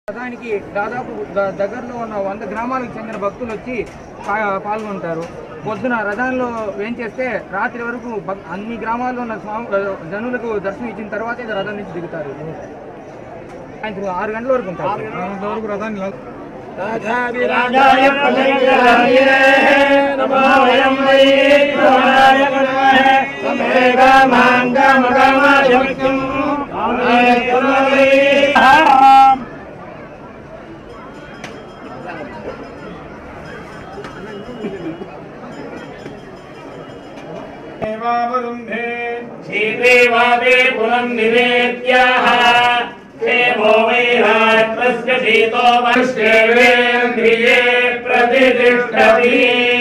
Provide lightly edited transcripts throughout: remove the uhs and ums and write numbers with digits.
రథానికి దాదాపు దగ్గరలో ఉన్న 100 గ్రామాలకు చెందిన భక్తులు వచ్చి పాల్గొంటారు. పొద్దున రథంలో వేంచేస్తే రాత్రి వరకు అన్ని గ్రామాల్లో ఉన్న జనులకు దర్శనం ఇచ్చిన తర్వాతే రథం నుంచి దిగుతారు. సాయంత్రం 6 గంటల వరకు ఉంటారు. 6 గంటల వరకు రథాన్ని शीघ्रेवापि पुनर्निवेद्याः क्षेमो वैरात्रस्य शीतो वर्षेन्द्रिये प्रतिष्ठति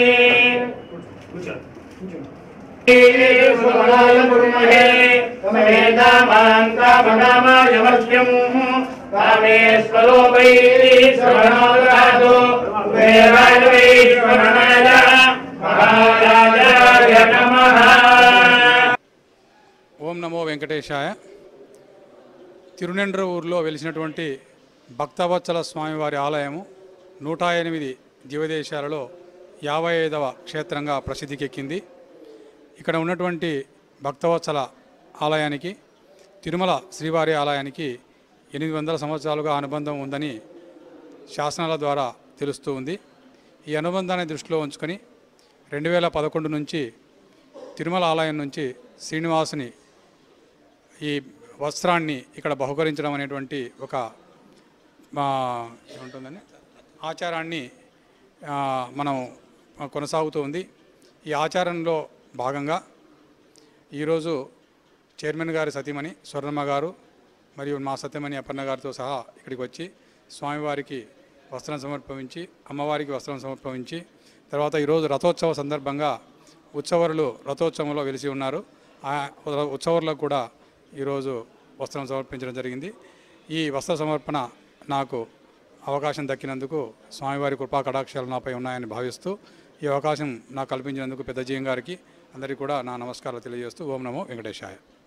सुमनाय कुर्महे तमेदामान्तामगामाय वर्ष्यम् कामेश्वरो वै श्रवणो ददातु कुबेराय वै श्रवणाय महाराजाय नमः। ఓం నమో వెంకటేశాయ. తిరునెండ్రవూరులో వెలిసినటువంటి భక్తవత్సల స్వామివారి ఆలయము 108 దివ్యదేశాలలో 55వ క్షేత్రంగా ప్రసిద్ధికెక్కింది. ఇక్కడ ఉన్నటువంటి భక్తవత్సల ఆలయానికి తిరుమల శ్రీవారి ఆలయానికి 800 సంవత్సరాలుగా అనుబంధం ఉందని శాసనాల ద్వారా తెలుస్తూ ఉంది. ఈ అనుబంధాన్ని దృష్టిలో ఉంచుకొని 2011 నుంచి తిరుమల ఆలయం నుంచి శ్రీనివాసుని ఈ వస్త్రాన్ని ఇక్కడ బహుకరించడం అనేటువంటి ఒక ఏముంటుందని ఆచారాన్ని మనం కొనసాగుతూ ఉంది. ఈ ఆచారంలో భాగంగా ఈరోజు చైర్మన్ గారి సతీమణి స్వర్ణమ్మ గారు మరియు మా సత్యమణి అపర్ణ గారితో సహా ఇక్కడికి వచ్చి స్వామివారికి వస్త్రం సమర్పించి అమ్మవారికి వస్త్రం సమర్పించి తర్వాత ఈరోజు రథోత్సవ సందర్భంగా ఉత్సవరులు రథోత్సవంలో వెలిసి ఉన్నారు. ఆ ఉత్సవాలకు కూడా ఈరోజు వస్త్రం సమర్పించడం జరిగింది. ఈ వస్త్ర సమర్పణ నాకు అవకాశం దక్కినందుకు స్వామివారి కృపా కటాక్షాలు నాపై ఉన్నాయని భావిస్తూ ఈ అవకాశం నాకు కల్పించినందుకు పెద్ద జీఎం గారికి అందరికీ కూడా నా నమస్కారాలు తెలియజేస్తూ ఓం నమో వెంకటేశాయ.